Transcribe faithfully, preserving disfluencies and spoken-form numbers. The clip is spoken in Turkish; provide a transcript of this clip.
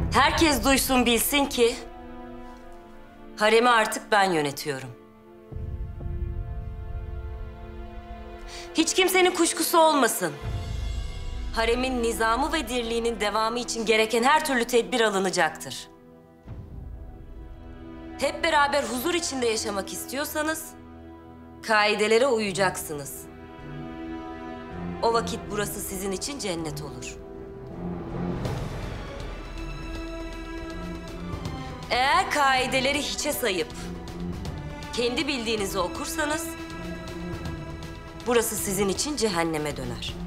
Herkes duysun bilsin ki haremi artık ben yönetiyorum. Hiç kimsenin kuşkusu olmasın. Haremin nizamı ve dirliğinin devamı için gereken her türlü tedbir alınacaktır. Hep beraber huzur içinde yaşamak istiyorsanız kaidelere uyacaksınız. O vakit burası sizin için cennet olur. Eğer kaideleri hiçe sayıp kendi bildiğinizi okursanız burası sizin için cehenneme döner.